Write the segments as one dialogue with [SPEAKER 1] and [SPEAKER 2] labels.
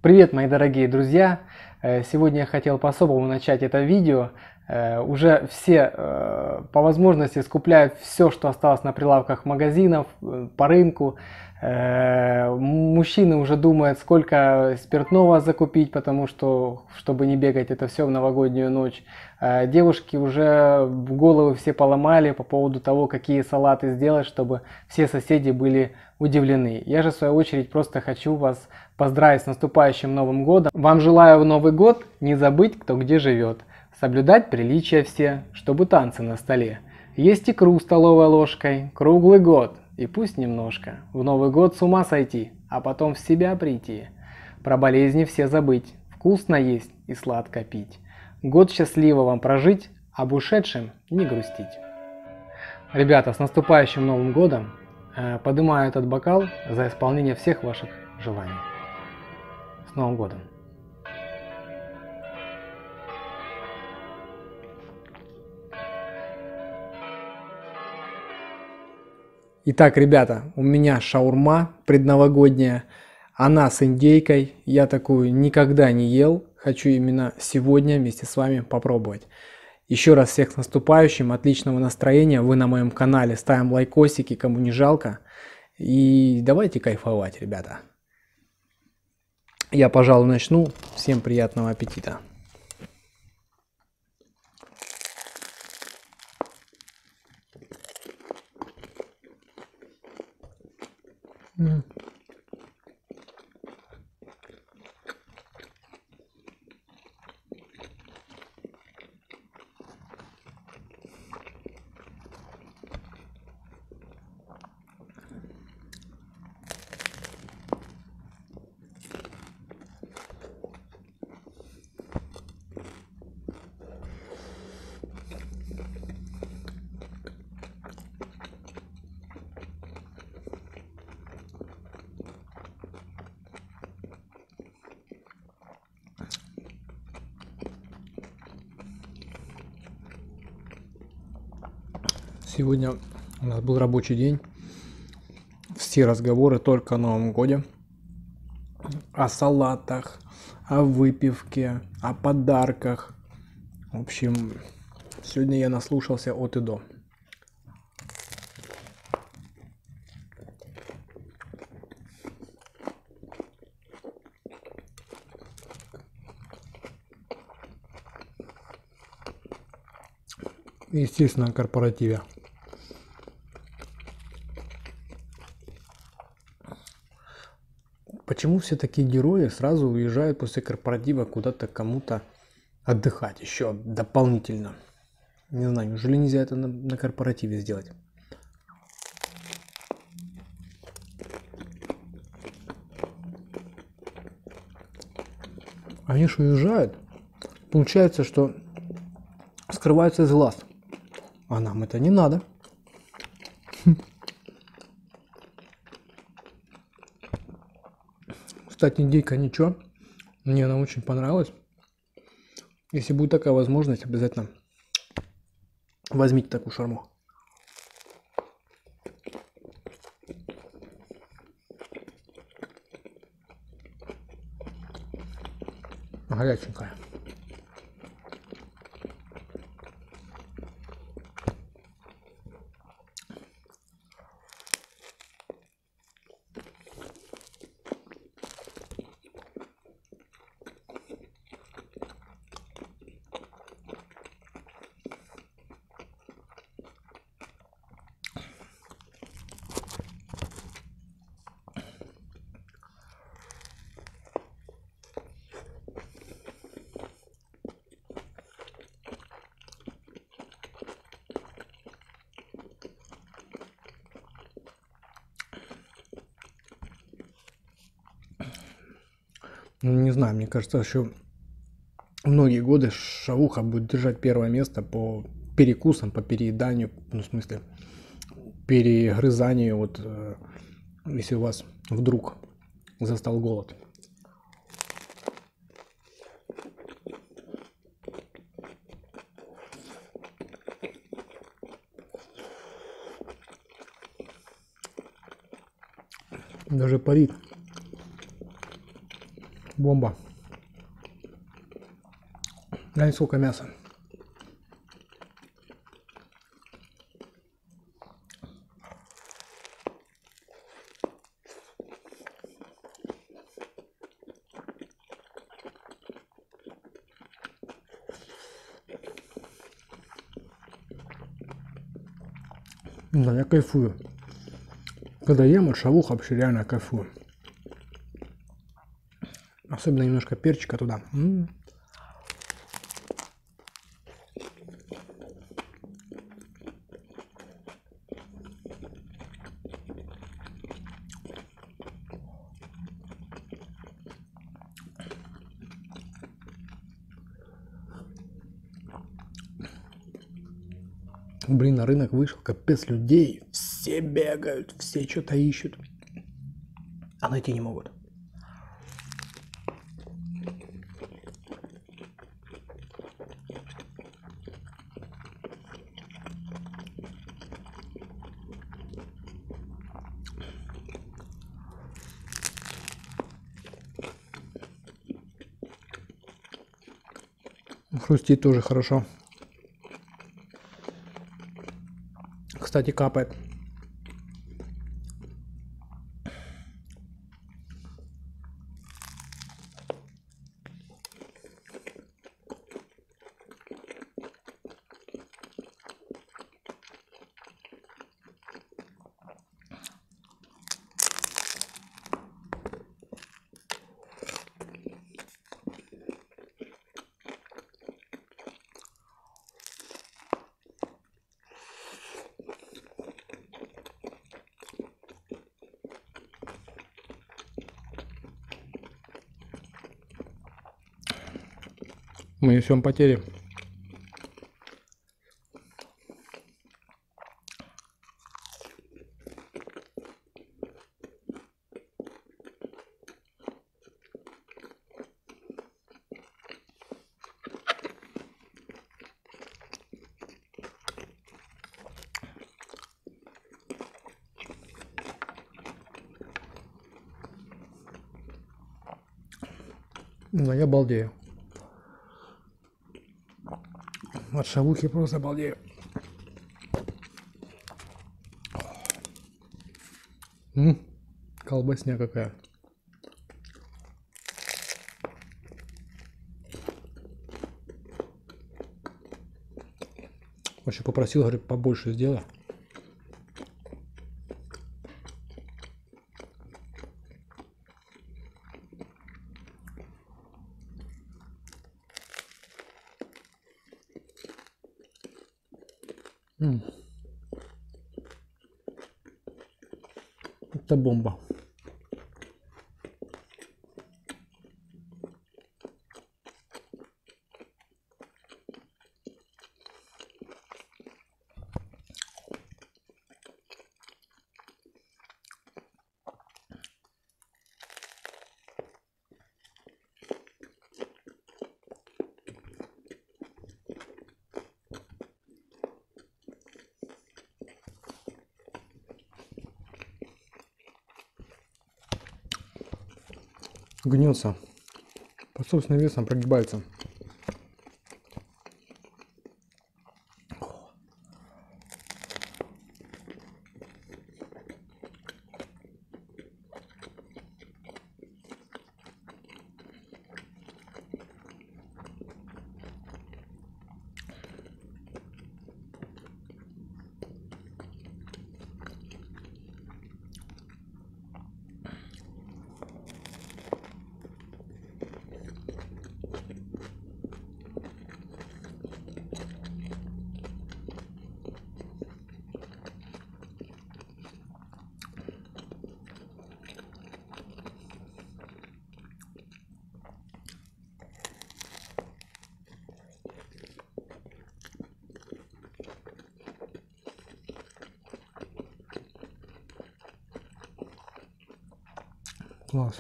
[SPEAKER 1] Привет, мои дорогие друзья! Сегодня я хотел по-особому начать это видео. Уже все по возможности скупляют все, что осталось на прилавках магазинов, по рынку. Мужчины уже думают, сколько спиртного закупить, потому что, чтобы не бегать это все в новогоднюю ночь. Девушки уже головы все поломали по поводу того, какие салаты сделать, чтобы все соседи были удивлены. Я же в свою очередь просто хочу вас поздравить с наступающим Новым годом. Вам желаю в Новый год не забыть, кто где живет. Соблюдать приличия все, чтобы танцы на столе. Есть икру столовой ложкой, круглый год. И пусть немножко. В Новый год с ума сойти, а потом в себя прийти. Про болезни все забыть, вкусно есть и сладко пить. Год счастливо вам прожить, об ушедшем не грустить. Ребята, с наступающим Новым годом! Поднимаю этот бокал за исполнение всех ваших желаний. С Новым годом! Итак, ребята, у меня шаурма предновогодняя. Она с индейкой. Я такую никогда не ел. Хочу именно сегодня вместе с вами попробовать. Еще раз всех с наступающим. Отличного настроения. Вы на моем канале. Ставим лайкосики, кому не жалко. И давайте кайфовать, ребята. Я, пожалуй, начну. Всем приятного аппетита. Сегодня у нас был рабочий день. Все разговоры только о Новом годе. О салатах, о выпивке, о подарках. В общем, сегодня я наслушался от и до. Естественно, на корпоративе. Почему все такие герои сразу уезжают после корпоратива куда-то кому-то отдыхать еще дополнительно? Не знаю, неужели нельзя это на корпоративе сделать? Они же уезжают. Получается, что скрываются из глаз. А нам это не надо. Кстати, индейка ничего. Мне она очень понравилась. Если будет такая возможность, обязательно возьмите такую шаурму. Горяченькая. Не знаю, мне кажется, еще многие годы шавуха будет держать первое место по перекусам, по перееданию, ну, в смысле, перегрызанию, вот, если у вас вдруг застал голод. Даже парит.
[SPEAKER 2] Бомба. Глянь, сколько мяса. Да, я кайфую. Когда ем от шавуха, вообще реально кайфую. Особенно немножко перчика туда. Блин, на рынок вышел, капец людей. Все бегают, все что-то ищут. А найти не могут. Хрустит тоже хорошо. Кстати, капает. Мы несем потери. Ну, я балдею. От шавухи просто балдею. Колбасня какая. Вообще попросил, говорит, побольше сделай. Это бомба. Гнется. Под собственным весом прогибается. Класс.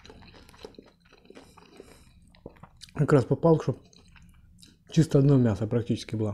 [SPEAKER 2] Как раз попал, что чисто одно мясо практически было.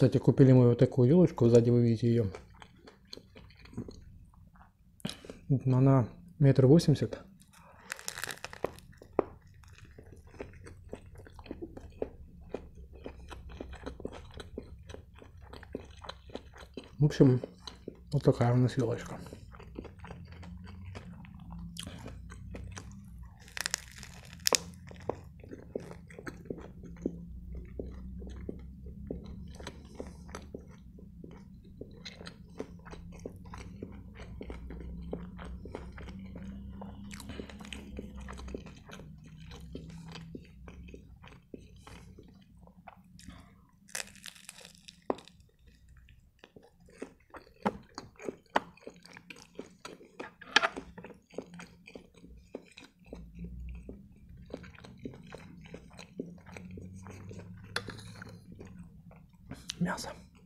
[SPEAKER 2] Кстати, купили мы вот такую елочку, сзади вы видите ее. Она 1,80 м. В общем, вот такая у нас елочка. Мясо.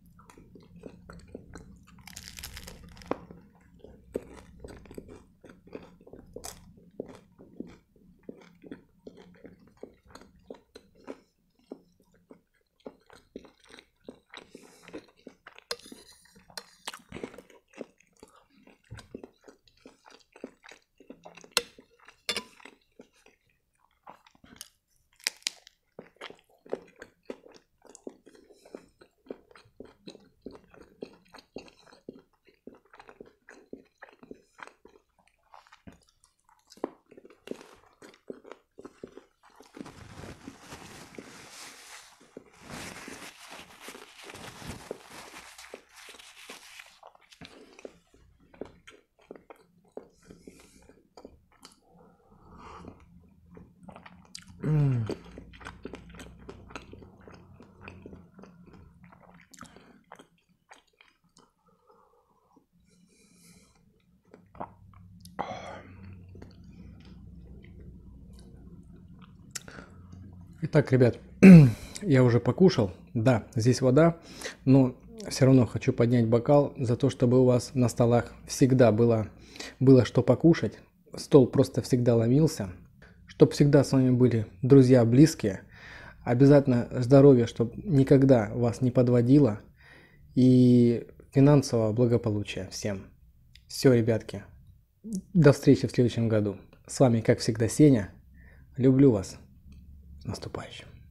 [SPEAKER 2] Итак, ребят, я уже покушал. Да, здесь вода, но все равно хочу поднять бокал за то, чтобы у вас на столах всегда было что покушать. Стол просто всегда ломился. Чтобы всегда с вами были друзья близкие. Обязательно здоровье, чтобы никогда вас не подводило. И финансового благополучия всем. Все, ребятки. До встречи в следующем году. С вами, как всегда, Сеня. Люблю вас. С наступающим.